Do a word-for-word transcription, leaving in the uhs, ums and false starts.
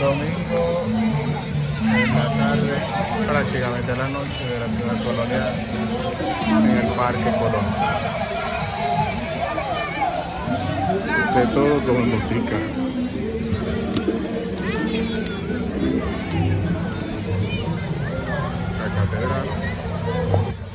domingo en la tarde, prácticamente a la noche de la ciudad colonial, en el Parque Colón. De todo como en botica. La catedral.